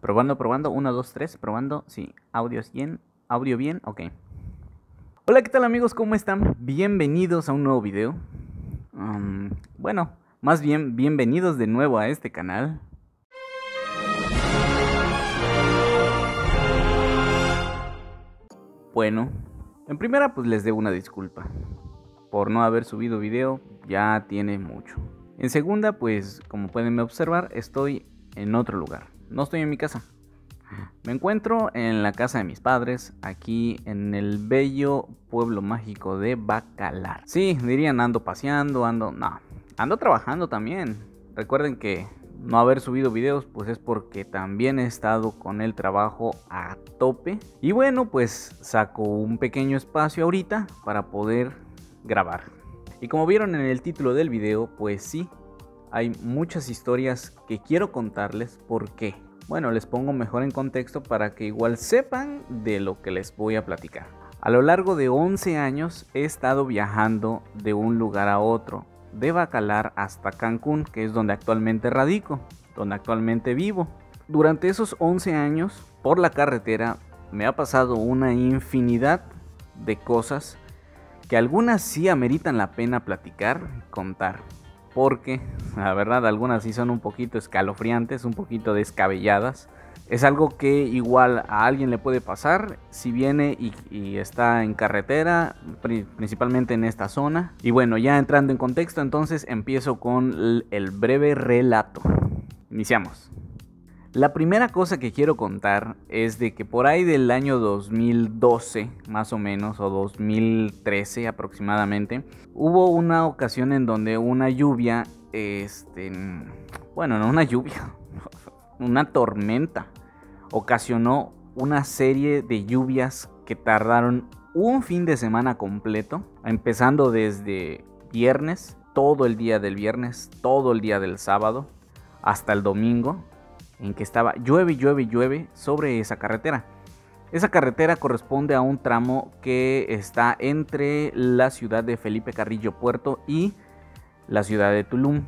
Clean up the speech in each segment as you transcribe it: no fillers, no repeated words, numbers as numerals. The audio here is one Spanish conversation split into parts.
Probando, probando, 1, 2, 3, probando, sí, audio bien, ok. Hola, ¿qué tal amigos? ¿Cómo están? Bienvenidos a un nuevo video. Bueno, más bien, bienvenidos de nuevo a este canal. Bueno, en primera pues les debo una disculpa por no haber subido video, ya tiene mucho. En segunda, pues como pueden observar, estoy en otro lugar, no estoy en mi casa. Me encuentro en la casa de mis padres, aquí en el bello pueblo mágico de Bacalar. Sí, dirían ando paseando, ando trabajando también. Recuerden que no haber subido videos pues es porque también he estado con el trabajo a tope. Y bueno, pues saco un pequeño espacio ahorita para poder grabar. Y como vieron en el título del video, pues sí, hay muchas historias que quiero contarles. ¿Por qué? Bueno, les pongo mejor en contexto para que igual sepan de lo que les voy a platicar. A lo largo de 11 años he estado viajando de un lugar a otro, de Bacalar hasta Cancún, que es donde actualmente radico, donde actualmente vivo. Durante esos 11 años, por la carretera, me ha pasado una infinidad de cosas que algunas sí ameritan la pena platicar y contar. Porque la verdad algunas sí son un poquito escalofriantes, un poquito descabelladas. Es algo que igual a alguien le puede pasar si viene y está en carretera, principalmente en esta zona. Y bueno, ya entrando en contexto, entonces empiezo con el breve relato. Iniciamos. La primera cosa que quiero contar es de que por ahí del año 2012, más o menos, o 2013 aproximadamente, hubo una ocasión en donde una lluvia, bueno, no una lluvia, una tormenta, ocasionó una serie de lluvias que tardaron un fin de semana completo, empezando desde viernes, todo el día del viernes, todo el día del sábado, hasta el domingo, en que estaba llueve sobre esa carretera. Esa carretera corresponde a un tramo que está entre la ciudad de Felipe Carrillo Puerto y la ciudad de Tulum.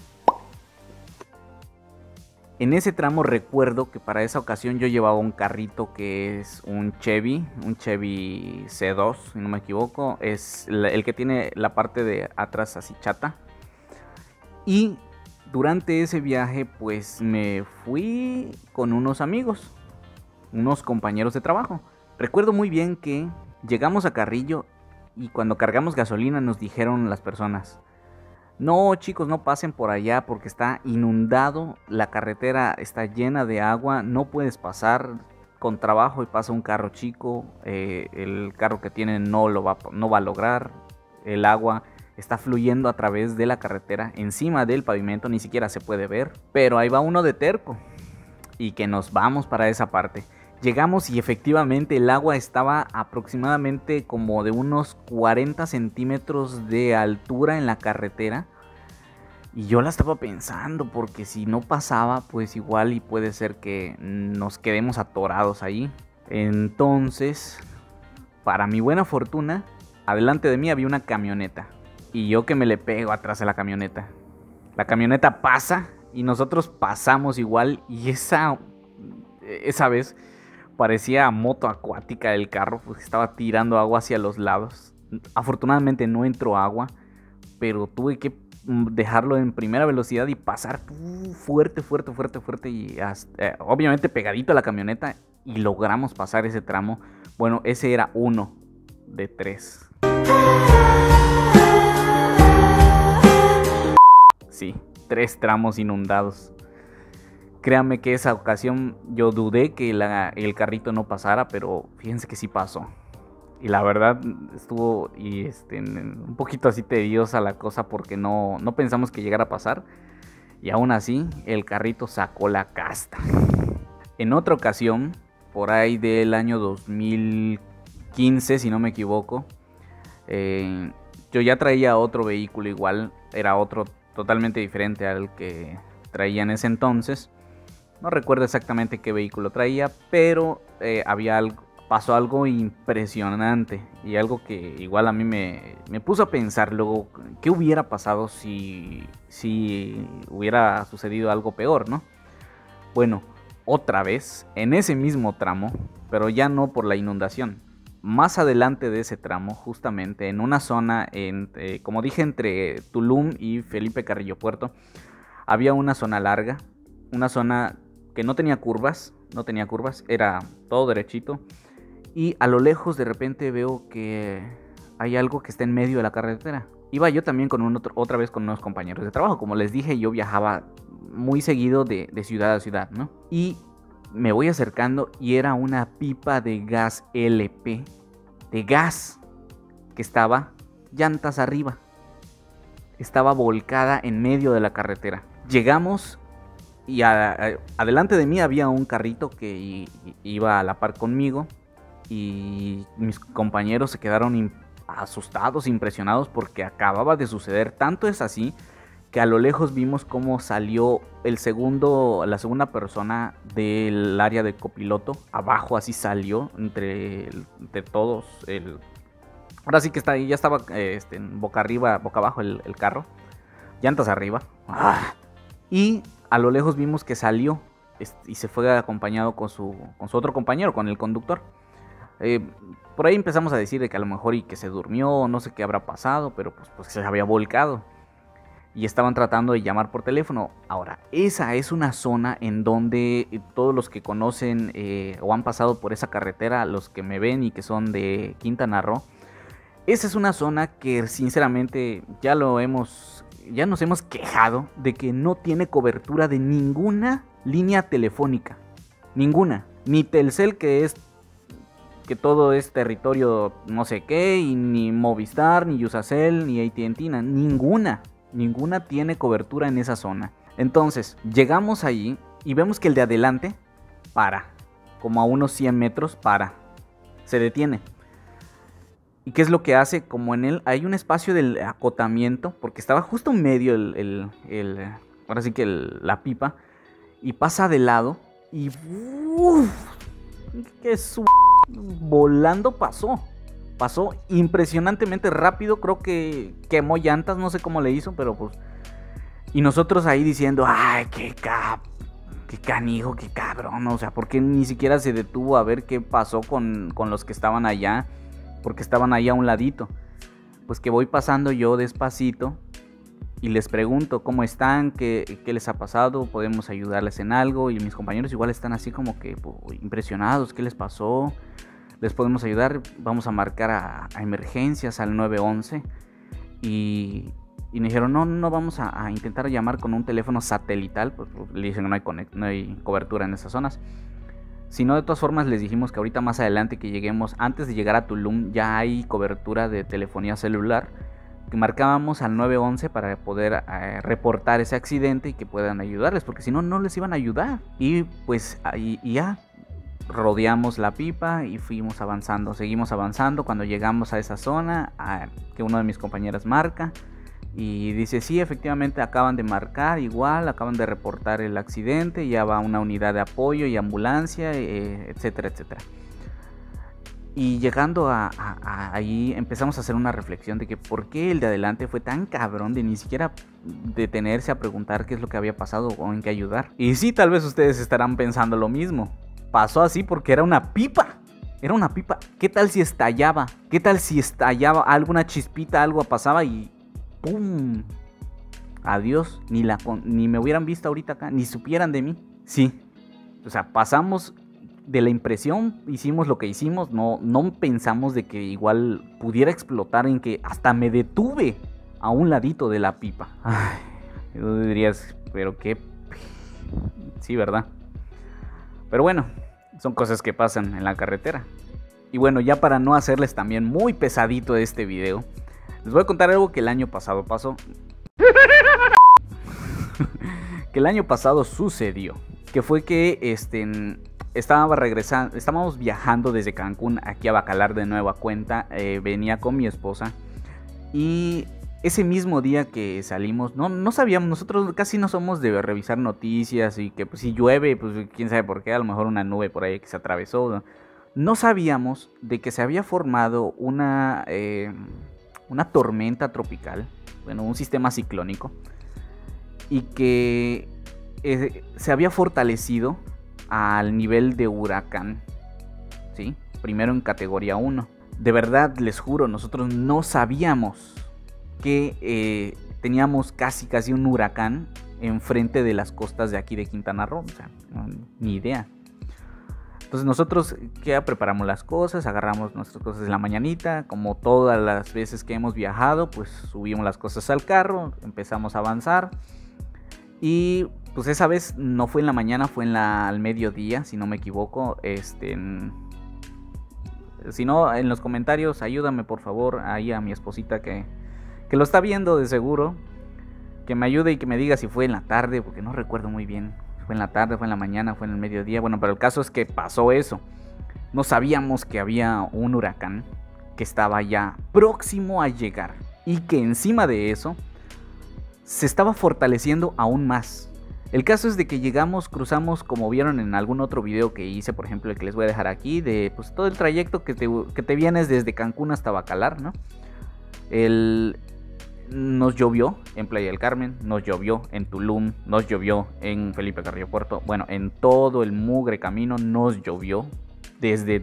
En ese tramo recuerdo que para esa ocasión yo llevaba un carrito que es un Chevy C2, si no me equivoco. Es el que tiene la parte de atrás así chata. Y durante ese viaje pues me fui con unos amigos, unos compañeros de trabajo. Recuerdo muy bien que llegamos a Carrillo y cuando cargamos gasolina nos dijeron las personas: no chicos, no pasen por allá porque está inundado, la carretera está llena de agua, no puedes pasar, con trabajo y pasa un carro chico, el carro que tienen no va a lograr, el agua está fluyendo a través de la carretera, encima del pavimento, ni siquiera se puede ver. Pero ahí va uno de terco y que nos vamos para esa parte. Llegamos y efectivamente el agua estaba aproximadamente como de unos 40 centímetros de altura en la carretera. Y yo la estaba pensando porque si no pasaba pues igual y puede ser que nos quedemos atorados ahí. Entonces, para mi buena fortuna, adelante de mí había una camioneta. Y yo que me le pego atrás de la camioneta. La camioneta pasa y nosotros pasamos igual. Y esa vez parecía moto acuática del carro, pues estaba tirando agua hacia los lados. Afortunadamente no entró agua, pero tuve que dejarlo en primera velocidad y pasar fuerte y obviamente pegadito a la camioneta, y logramos pasar ese tramo. Bueno, ese era uno de 3. Sí, 3 tramos inundados. Créanme que esa ocasión yo dudé que el carrito no pasara, pero fíjense que sí pasó. Y la verdad estuvo un poquito así tediosa la cosa porque no pensamos que llegara a pasar. Y aún así el carrito sacó la casta. En otra ocasión, por ahí del año 2015 si no me equivoco, yo ya traía otro vehículo igual, era otro totalmente diferente al que traía en ese entonces. No recuerdo exactamente qué vehículo traía, pero pasó algo impresionante y algo que igual a mí me puso a pensar luego qué hubiera pasado si hubiera sucedido algo peor, ¿no? Bueno, otra vez en ese mismo tramo, pero ya no por la inundación. Más adelante de ese tramo, justamente en una zona, como dije, entre Tulum y Felipe Carrillo Puerto, había una zona larga, una zona que no tenía curvas, era todo derechito. Y a lo lejos de repente veo que hay algo que está en medio de la carretera. Iba yo también otra vez con unos compañeros de trabajo. Como les dije, yo viajaba muy seguido de ciudad a ciudad, ¿no? Y me voy acercando y era una pipa de gas LP, de gas, que estaba llantas arriba. Estaba volcada en medio de la carretera. Llegamos y adelante de mí había un carrito que iba a la par conmigo. Y mis compañeros se quedaron asustados, impresionados, porque acababa de suceder. Tanto es así que a lo lejos vimos cómo salió la segunda persona del área de copiloto. Abajo así salió entre todos. Ahora sí que ya estaba boca arriba, boca abajo el carro. Llantas arriba. Y a lo lejos vimos que salió y se fue acompañado con su otro compañero, con el conductor. Por ahí empezamos a decir de que a lo mejor y que se durmió, no sé qué habrá pasado, pero pues se había volcado. Y estaban tratando de llamar por teléfono. Ahora, esa es una zona en donde todos los que conocen o han pasado por esa carretera, los que me ven y que son de Quintana Roo, esa es una zona que sinceramente ya nos hemos quejado de que no tiene cobertura de ninguna línea telefónica. Ninguna. Ni Telcel, que todo es territorio no sé qué, y ni Movistar, ni Usacell, ni AT&T, ninguna tiene cobertura en esa zona. Entonces, llegamos allí y vemos que el de adelante para, como a unos 100 metros se detiene. ¿Y qué es lo que hace? Como en él hay un espacio del acotamiento, porque estaba justo en medio ahora sí que la pipa, y pasa de lado y volando pasó impresionantemente rápido. Creo que quemó llantas, no sé cómo le hizo, pero pues. Y nosotros ahí diciendo, ay, qué canijo, qué cabrón. O sea, ¿por qué ni siquiera se detuvo a ver qué pasó con los que estaban allá? Porque estaban ahí a un ladito. Pues que voy pasando yo despacito y les pregunto cómo están, qué les ha pasado, podemos ayudarles en algo. Y mis compañeros igual están así como que impresionados, ¿qué les pasó? Les podemos ayudar, vamos a marcar a emergencias, al 911. Y me dijeron, no vamos a intentar llamar con un teléfono satelital. Pues le dicen que no hay cobertura en esas zonas. Si no, de todas formas les dijimos que ahorita más adelante que lleguemos, antes de llegar a Tulum, ya hay cobertura de telefonía celular, que marcábamos al 911 para poder reportar ese accidente y que puedan ayudarles, porque si no, no les iban a ayudar. Y pues ahí ya rodeamos la pipa y seguimos avanzando. Cuando llegamos a esa zona, que uno de mis compañeros marca y dice, sí, efectivamente acaban de marcar, acaban de reportar el accidente, ya va una unidad de apoyo y ambulancia, etcétera, etcétera. Y llegando ahí empezamos a hacer una reflexión de que por qué el de adelante fue tan cabrón de ni siquiera detenerse a preguntar qué es lo que había pasado o en qué ayudar. Y sí, tal vez ustedes estarán pensando lo mismo. Pasó así porque era una pipa. Era una pipa. ¿Qué tal si estallaba? ¿Qué tal si estallaba alguna chispita, algo pasaba y ¡pum! Adiós. Ni me hubieran visto ahorita acá, ni supieran de mí. Sí. O sea, pasamos de la impresión, hicimos lo que hicimos, no pensamos de que igual pudiera explotar, en que hasta me detuve a un ladito de la pipa. Ay, tú dirías, pero qué... Sí, ¿verdad? Pero bueno, son cosas que pasan en la carretera. Y bueno, ya para no hacerles también muy pesadito este video, les voy a contar algo que el año pasado pasó. Que el año pasado sucedió. Que fue que estábamos viajando desde Cancún aquí a Bacalar de nueva cuenta. Venía con mi esposa. Y ese mismo día que salimos, no sabíamos, nosotros casi no somos de revisar noticias. Y que pues, si llueve, pues quién sabe por qué, a lo mejor una nube por ahí que se atravesó. No sabíamos de que se había formado una tormenta tropical, bueno, un sistema ciclónico, y que se había fortalecido al nivel de huracán, ¿sí? Primero en categoría 1. De verdad, les juro, nosotros no sabíamos que teníamos casi un huracán enfrente de las costas de aquí de Quintana Roo. O sea, no, ni idea. Entonces nosotros ya preparamos las cosas, agarramos nuestras cosas en la mañanita, como todas las veces que hemos viajado, pues subimos las cosas al carro, empezamos a avanzar y pues esa vez no fue en la mañana, fue al mediodía, si no me equivoco. Si no, en los comentarios ayúdame por favor ahí a mi esposita que lo está viendo de seguro, que me ayude y que me diga si fue en la tarde, porque no recuerdo muy bien. Fue en la tarde, fue en la mañana, fue en el mediodía. Bueno, pero el caso es que pasó eso. No sabíamos que había un huracán que estaba ya próximo a llegar. Y que encima de eso se estaba fortaleciendo aún más. El caso es de que llegamos, cruzamos, como vieron en algún otro video que hice, por ejemplo el que les voy a dejar aquí, de pues todo el trayecto que te vienes desde Cancún hasta Bacalar, ¿no? Nos llovió en Playa del Carmen, nos llovió en Tulum, nos llovió en Felipe Carrillo Puerto. Bueno, en todo el mugre camino nos llovió. Desde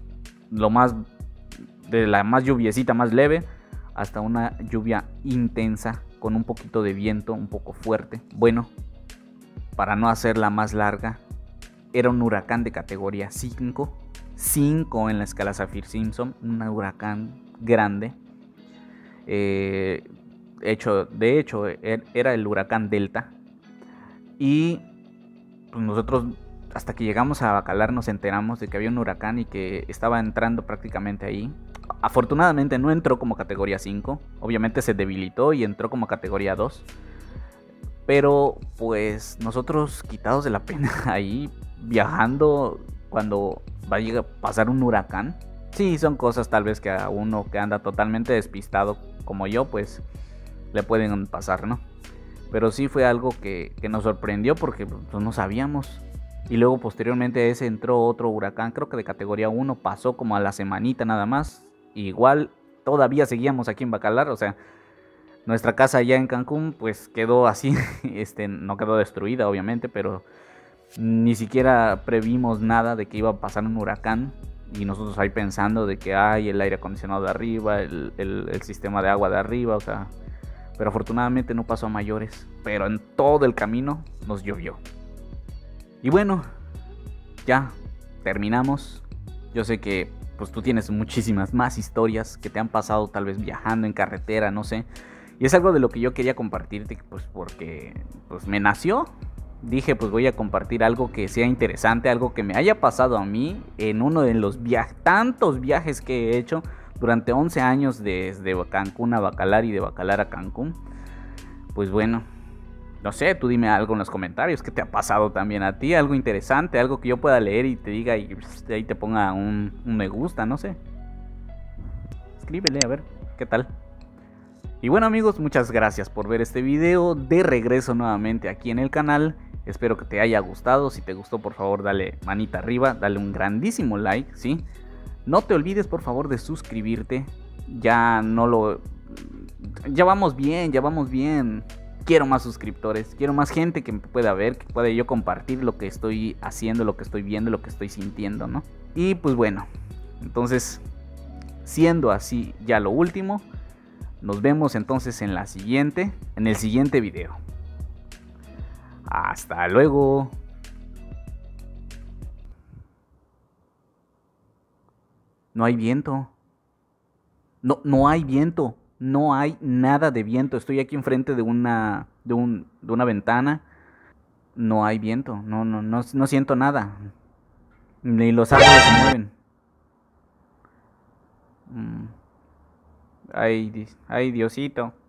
de la más lluviecita más leve hasta una lluvia intensa con un poquito de viento, un poco fuerte. Bueno, para no hacerla más larga, era un huracán de categoría 5. 5 en la escala Saffir-Simpson, un huracán grande. De hecho, era el huracán Delta. Y pues nosotros, hasta que llegamos a Bacalar, nos enteramos de que había un huracán y que estaba entrando prácticamente ahí. Afortunadamente no entró como categoría 5. Obviamente se debilitó y entró como categoría 2. Pero pues nosotros quitados de la pena ahí viajando cuando va a pasar un huracán. Sí, son cosas tal vez que a uno que anda totalmente despistado como yo, pues le pueden pasar, ¿no? Pero sí fue algo que nos sorprendió porque pues, no sabíamos. Y luego posteriormente a ese entró otro huracán, creo que de categoría 1, pasó como a la semanita nada más. Igual todavía seguíamos aquí en Bacalar, o sea, nuestra casa allá en Cancún pues quedó así, no quedó destruida obviamente, pero ni siquiera previmos nada de que iba a pasar un huracán. Y nosotros ahí pensando de que hay el aire acondicionado de arriba, el sistema de agua de arriba, o sea. Pero afortunadamente no pasó a mayores. Pero en todo el camino nos llovió. Y bueno, ya terminamos. Yo sé que pues tú tienes muchísimas más historias que te han pasado tal vez viajando en carretera, no sé. Y es algo de lo que yo quería compartirte, pues porque pues me nació. Dije pues voy a compartir algo que sea interesante, algo que me haya pasado a mí en uno de los tantos viajes que he hecho durante 11 años desde Cancún a Bacalar y de Bacalar a Cancún. Pues bueno, no sé, tú dime algo en los comentarios, ¿qué te ha pasado también a ti? Algo interesante, algo que yo pueda leer y te diga y ahí te ponga un me gusta, no sé. Escríbele a ver, ¿qué tal? Y bueno amigos, muchas gracias por ver este video. De regreso nuevamente aquí en el canal. Espero que te haya gustado. Si te gustó, por favor dale manita arriba, dale un grandísimo like, ¿sí? No te olvides por favor de suscribirte. Ya vamos bien. Quiero más suscriptores, quiero más gente que me pueda ver, que pueda yo compartir lo que estoy haciendo, lo que estoy viendo, lo que estoy sintiendo, ¿no? Y pues bueno, entonces, siendo así ya lo último, nos vemos entonces en el siguiente video. Hasta luego. No hay viento. No hay viento. No hay nada de viento. Estoy aquí enfrente de una ventana. No hay viento. No siento nada. Ni los árboles se mueven. Ay, Diosito.